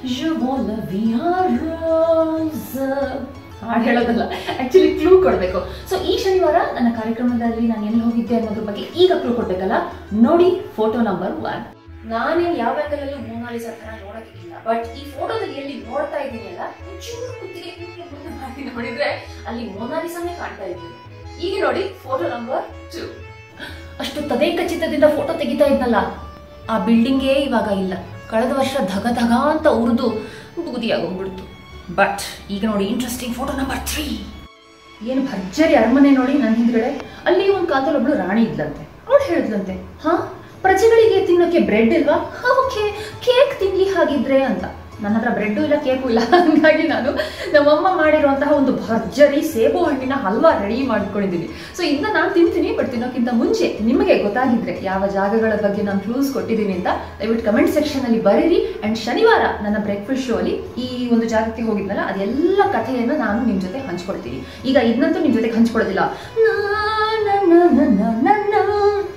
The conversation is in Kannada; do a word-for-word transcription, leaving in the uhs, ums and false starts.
ಹಾಡು ಹೇಳೋದಲ್ಲ, ಆಕ್ಚುಲಿ ಕ್ಲೂ ಕೊಡಬೇಕು. ಸೊ ಈ ಶನಿವಾರ ನನ್ನ ಕಾರ್ಯಕ್ರಮದಲ್ಲಿ ನಾನು ಎಲ್ಲಿ ಹೋಗಿದ್ದೆ ಅನ್ನೋದ್ರ ಬಗ್ಗೆ ಈಗ ಕ್ಲೂ ಕೊಡ್ಬೇಕಲ್ಲ. ನೋಡಿ ಫೋಟೋ ನಂಬರ್ ಒನ್. ನಾನೇನು ಯಾವ ಆಂಗಲಲ್ಲೂ ಮೋನಾಲಿಸಾ ತರ ನೋಡೋಕ್ಕಿಲ್ಲ, ಬಟ್ ಈ ಫೋಟೋದಲ್ಲಿ ಎಲ್ಲಿ ನೋಡ್ತಾ ಇದ್ದೀನಿ ಅಲ್ಲ, ಒಂಚೂರು ಕುತ್ತಿಗೆ ಮುಂದೆ ಮಾಡಿ ನೋಡಿದ್ರೆ ಅಲ್ಲಿ ಮೋನಾಲಿಸಾನೇ ಕಾಣ್ತಾ ಇದ್ದೀನಿ. ಈಗ ನೋಡಿ ಫೋಟೋ ನಂಬರ್ ಟೂ. ಅಷ್ಟು ತದೇ ಖಚಿತದಿಂದ ಫೋಟೋ ತೆಗಿತಾ ಇದ್ನಲ್ಲ, ಆ ಬಿಲ್ಡಿಂಗೇ ಇವಾಗ ಇಲ್ಲ. ಕಳೆದ ವರ್ಷ ಧಗ ಧಗ ಅಂತ ಉರಿದು ಬೂದಿಯಾಗೋಗ್ಬಿಡ್ತು. ಬಟ್ ಈಗ ನೋಡಿ ಇಂಟ್ರೆಸ್ಟಿಂಗ್ ಫೋಟೋ ನಂಬರ್ ತ್ರೀ. ಏನು ಭರ್ಜರಿ ಅರಮನೆ ನೋಡಿ ನನ್ನ ಹಿಂದ್ಗಡೆ. ಅಲ್ಲಿ ಒಂದು ಕಾಲದಲ್ಲಿ ಒಬ್ಳು ರಾಣಿ ಇದ್ಲಂತೆ. ಅವಳು ಹೇಳಿದ್ಲಂತೆ, ಹಾ ಪ್ರಜೆಗಳಿಗೆ ತಿನ್ನೋಕೆ ಬ್ರೆಡ್ ಇಲ್ವಾ, ಓಕೆ ಕೇಕ್ ತಿನ್ಲಿ ಹಾಗಿದ್ರೆ ಅಂತ. ನನ್ನ ಹತ್ರ ಬ್ರೆಡ್ಡು ಇಲ್ಲ ಕೇಕು ಇಲ್ಲ, ಹಂಗಾಗಿ ನಾನು ನಮ್ಮಮ್ಮ ಮಾಡಿರುವಂತಹ ಒಂದು ಭರ್ಜರಿ ಸೇಬು ಹಣ್ಣಿನ ಹಲ್ವಾ ರೆಡಿ ಮಾಡ್ಕೊಂಡಿದ್ದೀನಿ. ಸೊ ಇದನ್ನ ನಾನು ತಿಂತೀನಿ, ಬಟ್ ತಿನ್ನೋಕ್ಕಿಂತ ಮುಂಚೆ ನಿಮಗೆ ಗೊತ್ತಾಗಿದ್ರೆ ಯಾವ ಜಾಗಗಳ ಬಗ್ಗೆ ನಾನು ಕ್ಲೂಸ್ ಕೊಟ್ಟಿದ್ದೀನಿ ಅಂತ ದಯವಿಟ್ಟು ಕಮೆಂಟ್ ಸೆಕ್ಷನ್ ಅಲ್ಲಿ ಬರೀರಿ. ಅಂಡ್ ಶನಿವಾರ ನನ್ನ ಬ್ರೇಕ್ಫಾಸ್ಟ್ ಶೋ ಅಲ್ಲಿ ಈ ಒಂದು ಜಾಗಕ್ಕೆ ಹೋಗಿದ್ನಲ್ಲ, ಅದೆಲ್ಲ ಕಥೆಯನ್ನು ನಾನು ನಿಮ್ ಜೊತೆ ಹಂಚ್ಕೊಳ್ತೀನಿ. ಈಗ ಇದನ್ನಂತೂ ನಿಮ್ ಜೊತೆಗೆ ಹಂಚ್ಕೊಳ್ಳೋದಿಲ್ಲ.